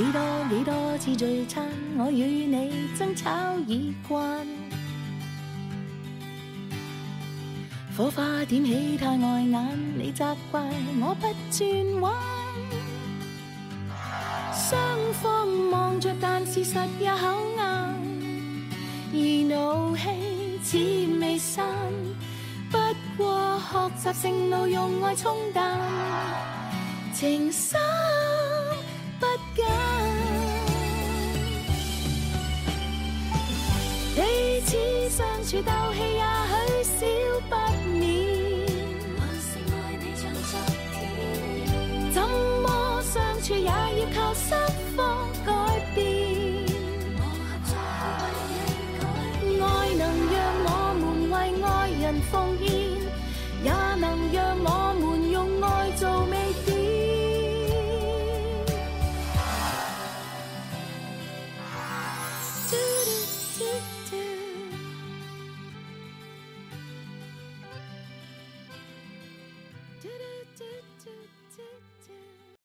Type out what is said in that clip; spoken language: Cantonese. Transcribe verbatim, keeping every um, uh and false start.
幾多幾多次聚餐，我與你爭吵已慣。火花點起太礙眼，你責怪我不轉彎。雙方望着，但事實也口硬，而怒氣似未散。不過學習盛怒，用愛沖淡，情深不減。彼此相處鬥氣，也許少不免。還是愛你像昨天，怎麼相處也要靠雙方改變。我合作為你改變，愛能讓我們為愛人奉獻。